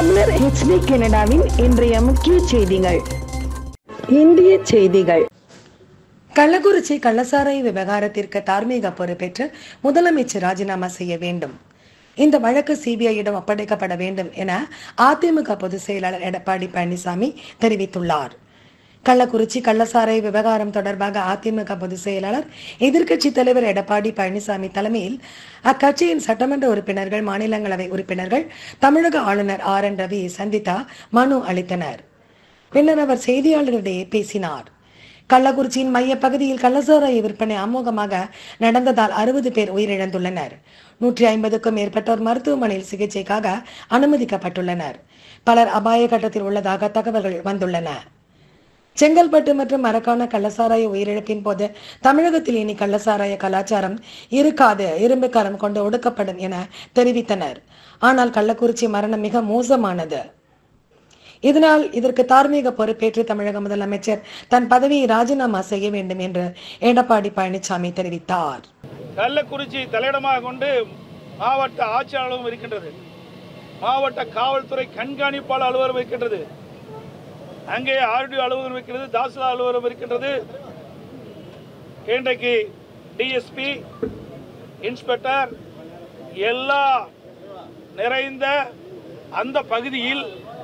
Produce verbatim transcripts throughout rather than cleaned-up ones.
தமிழர் ஹெச்டி கனடாவின் இன்றைய முக்கிய செய்திகள். இந்திய செய்திகள். கள்ளக்குறிச்சி கள்ளசாராய விவகாரத்திற்கு தார்மீக பொறுப்பேற்று முதலமைச்சர் ராஜினாமா செய்ய வேண்டும். இந்த வழக்கு சிபிஐயிடம் ஒப்படைக்கப்பட வேண்டும் என அதிமுக பொதுச் செயலாளர் எடப்பாடி பழனிசாமி தெரிவித்துள்ளார். கள்ளக்குறிச்சி கள்ளசாராய விவகாரம் தொடர்பாக அதிமுக பொதுச் செயலாளர் எதிர்க்கட்சித் தலைவர் எடப்பாடி பழனிசாமி தலைமையில் அக்கட்சியின் சட்டமன்ற உறுப்பினர்கள், மாநிலங்களவை உறுப்பினர்கள் தமிழக ஆளுநர் ஆர் என் ரவியை சந்தித்து மனு அளித்தனர். பின்னர் அவர் செய்தியாளர்களிடையே பேசினார். கள்ளக்குறிச்சியின் மைய பகுதியில் கள்ளசாராய விற்பனை அமோகமாக நடந்ததால் அறுபது பேர் உயிரிழந்துள்ளனர். நூற்றி ஐம்பதுக்கும் மேற்பட்டோர் மருத்துவமனையில் சிகிச்சைக்காக அனுமதிக்கப்பட்டுள்ளனர். பலர் அபாய கட்டத்தில் உள்ளதாக தகவல்கள் வந்துள்ளன. செங்கல்பட்டு மற்றும் மரக்கான கள்ளசாராய உயிரிழப்பின் போது தமிழகத்தில் இனி கள்ளசாராய கலாச்சாரம் இருக்காது, இரும்பு கரம் கொண்டு ஒடுக்கப்படும் என தெரிவித்தனர். ஆனால் கள்ளக்குறிச்சி மரணம் மிக மோசமானது. இதனால் இதற்கு தார்மீக பொறுப்பேற்று தமிழக முதலமைச்சர் தன் பதவியை ராஜினாமா செய்ய வேண்டும் என்று எடப்பாடி பழனிசாமி தெரிவித்தார். கள்ளக்குறிச்சி தலையிடமாக கொண்டு மாவட்ட ஆட்சியாளரும் இருக்கின்றது, மாவட்ட காவல்துறை கண்காணிப்பாளர் அலுவலகம் இருக்கின்றது, அங்கே ஆர்டி அலுவலகம் இருக்கிறது, தாசில்தார் அலுவலகம் இருக்கின்றது. இன்றைக்கு டிஎஸ்பி, இன்ஸ்பெக்டர் எல்லா நிறைந்த அந்த பகுதியில்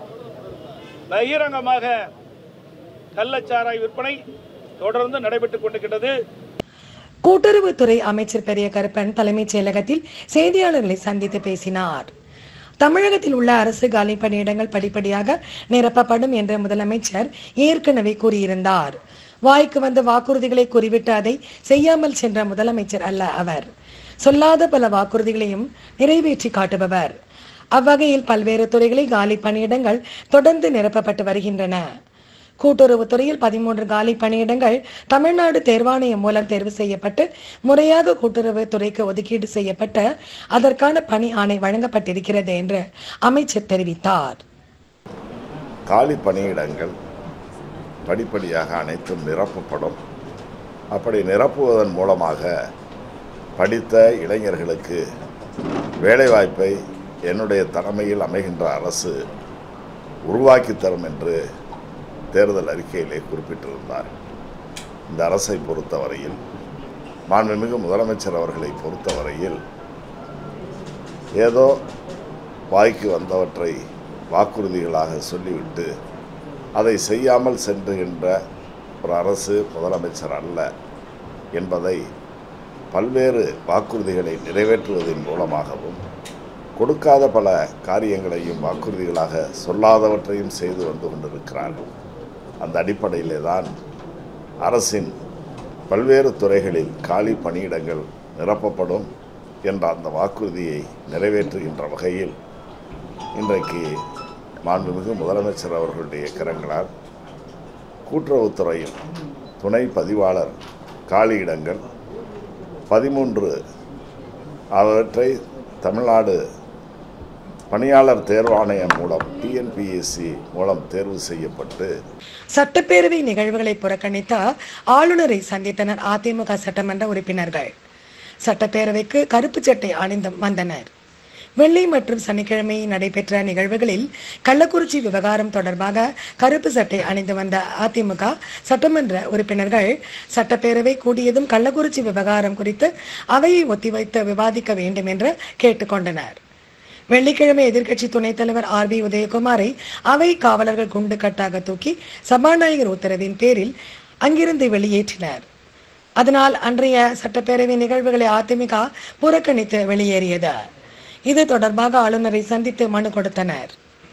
பகிரங்கமாக கள்ளச்சாராய விற்பனை தொடர்ந்து நடைபெற்றுக் கொண்டிருக்கிறது. கூட்டுறவுத்துறை அமைச்சர் பெரிய கருப்பன் தலைமைச் செயலகத்தில் செய்தியாளர்களை சந்தித்து பேசினார். தமிழகத்தில் உள்ள அரசு காலி பணியிடங்கள் படிப்படியாக நிரப்பப்படும் என்று முதலமைச்சர் ஏற்கனவே கூறியிருந்தார். வாய்க்கு வந்த வாக்குறுதிகளை கூறிவிட்டு அதை செய்யாமல் சென்ற முதலமைச்சர் அல்ல அவர். சொல்லாத பல வாக்குறுதிகளையும் நிறைவேற்றி காட்டுபவர். அவ்வகையில் பல்வேறு துறைகளில் காலி பணியிடங்கள் தொடர்ந்து நிரப்பப்பட்டு வருகின்றன. கூட்டுறவுத்துறையில் பதிமூன்று காலி பணியிடங்கள் தமிழ்நாடு தேர்வாணையம் மூலம் தேர்வு செய்யப்பட்டு முறையாக கூட்டுறவுத்துறைக்கு ஒதுக்கீடு செய்யப்பட்டு அதற்கான பணி ஆணை வழங்கப்பட்டிருக்கிறது என்று அமைச்சர் தெரிவித்தார். காலி பணியிடங்கள் படிப்படியாக அனைத்தும் நிரப்பப்படும். அப்படி நிரப்புவதன் மூலமாக படித்த இளைஞர்களுக்கு வேலைவாய்ப்பை என்னுடைய தலைமையில் அமைகின்ற அரசு உருவாக்கி தரும் என்று தேர்தல் அறிக்கையிலே குறிப்பிட்டிருந்தார். இந்த அரசை பொறுத்தவரையில், மாண்புமிகு முதலமைச்சர் அவர்களை பொறுத்தவரையில் ஏதோ வாய்க்கு வந்தவற்றை வாக்குறுதிகளாக சொல்லிவிட்டு அதை செய்யாமல் சென்றுகின்ற ஒரு அரசு முதலமைச்சர் அல்ல என்பதை பல்வேறு வாக்குறுதிகளை நிறைவேற்றுவதன் மூலமாகவும், கொடுக்காத பல காரியங்களையும் வாக்குறுதிகளாக சொல்லாதவற்றையும் செய்து வந்து கொண்டிருக்கிறார்கள். அந்த அடிப்படையிலே தான் அரசின் பல்வேறு துறைகளில் காலி பணியிடங்கள் நிரப்பப்படும் என்ற அந்த வாக்குறுதியை நிறைவேற்றுகின்ற வகையில் இன்றைக்கு மாண்புமிகு முதலமைச்சர் அவர்களுடைய கரங்களால் கூட்டுறவுத்துறையில் துணை பதிவாளர் காலியிடங்கள் பதிமூன்று அவற்றை தமிழ்நாடு பணியாளர் தேர்வாணையம் மூலம் டிஎன்பிஎஸ்சி மூலம் தேர்வு செய்யப்பட்டு சட்டப்பேரவை நிகழ்வுகளை புறக்கணித்த ஆளுநரை சந்தித்தனர் அதிமுக சட்டமன்ற உறுப்பினர்கள். சட்டப்பேரவைக்கு கருப்பு சட்டை அணிந்து வந்தனர். வெள்ளி மற்றும் சனிக்கிழமை நடைபெற்ற நிகழ்வுகளில் கள்ளக்குறிச்சி விவகாரம் தொடர்பாக கருப்பு சட்டை அணிந்து வந்த அதிமுக சட்டமன்ற உறுப்பினர்கள் சட்டப்பேரவை கூடியதும் கள்ளக்குறிச்சி விவகாரம் குறித்து அவையை ஒத்திவைத்து விவாதிக்க வேண்டும் என்று கேட்டுக்கொண்டனர். வெள்ளிக்கிழமை எதிர்க்கட்சி துணைத் தலைவர் ஆர் பி உதயகுமாரை அவை காவலர்கள் குண்டு கட்டாக தூக்கி சபாநாயகர் உத்தரவின் பேரில் அங்கிருந்து வெளியேற்றினர். அதனால் அன்றைய சட்டப்பேரவை நிகழ்வுகளை அதிமுக புறக்கணித்து வெளியேறியது. இது தொடர்பாக ஆளுநரை சந்தித்து மனு கொடுத்தனர்.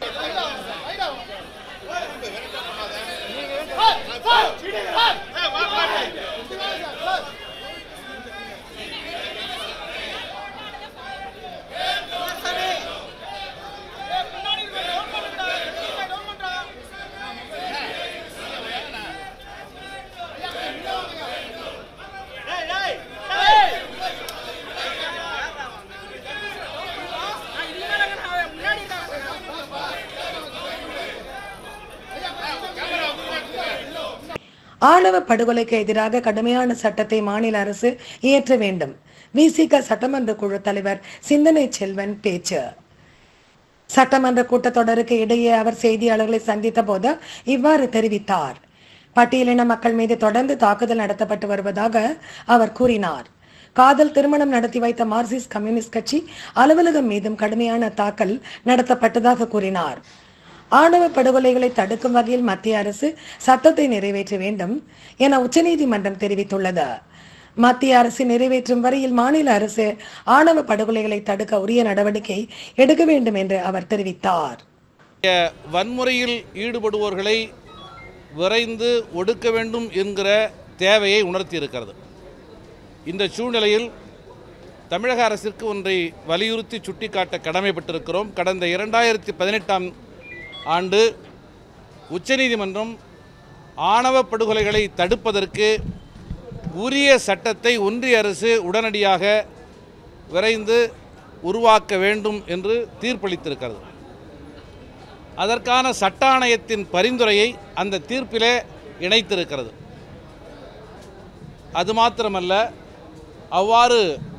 ஆணவ படுகொலைக்கு எதிராக கடுமையான சட்டத்தை மாநில அரசு இயற்ற வேண்டும். விசிக சட்டமன்ற குழு தலைவர் சிந்தனை செல்வன் பேச்சு. சட்டமன்ற கூட்டத்தொடருக்கு இடையே அவர் செய்தியாளர்களை சந்தித்த போது இவ்வாறு தெரிவித்தார். பட்டியலின மக்கள் மீது தொடர்ந்து தாக்குதல் நடத்தப்பட்டு வருவதாக அவர் கூறினார். காதல் திருமணம் நடத்தி வைத்த மார்க்சிஸ்ட் கம்யூனிஸ்ட் கட்சி அலுவலகம் மீதும் கடுமையான தாக்கல் நடத்தப்பட்டதாக கூறினார். ஆணவ படுகொலைகளை தடுக்கும் வகையில் மத்திய அரசு சட்டத்தை நிறைவேற்ற வேண்டும் என உச்சநீதிமன்றம் தெரிவித்துள்ளது. மத்திய அரசு நிறைவேற்றும் வரையில் மாநில அரசு ஆணவ படுகொலைகளை தடுக்க உரிய நடவடிக்கை எடுக்க வேண்டும் என்று அவர் தெரிவித்தார். வன்முறையில் ஈடுபடுவோர்களை விரைந்து ஒடுக்க வேண்டும் என்கிற தேவையை உணர்த்தியிருக்கிறது. இந்த சூழ்நிலையில் தமிழக அரசிற்கு ஒன்றை வலியுறுத்தி சுட்டிக்காட்ட கடமைப்பட்டிருக்கிறோம். கடந்த இரண்டாயிரத்தி பதினெட்டாம் ஆண்டு உச்சநீதிமன்றம் ஆணவ படுகொலைகளை தடுப்பதற்கு உரிய சட்டத்தை ஒன்றிய அரசு உடனடியாக விரைந்து உருவாக்க வேண்டும் என்று தீர்ப்பளித்திருக்கிறது. அதற்கான சட்ட ஆணையத்தின் பரிந்துரையை அந்த தீர்ப்பிலே இணைத்திருக்கிறது. அது மாத்திரமல்ல, அவ்வாறு